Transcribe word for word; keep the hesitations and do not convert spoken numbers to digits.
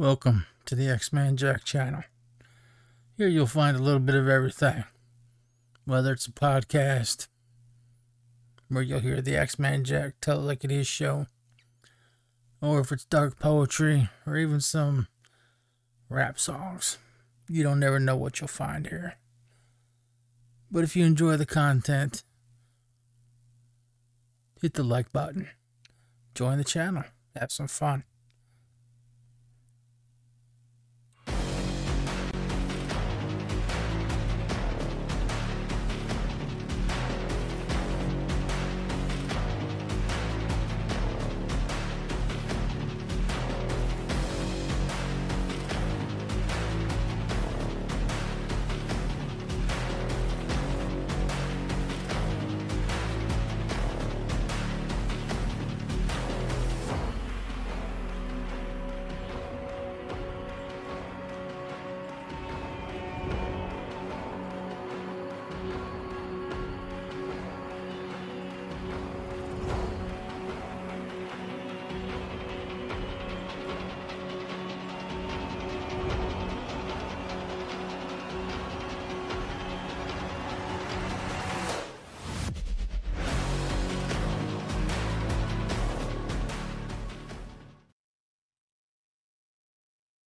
Welcome to the X-Man Jack channel. Here you'll find a little bit of everything. Whether it's a podcast, where you'll hear the X-Man Jack Tell It Like It Is show, or if it's dark poetry, or even some rap songs. You don't never know what you'll find here. But if you enjoy the content, hit the like button. Join the channel. Have some fun.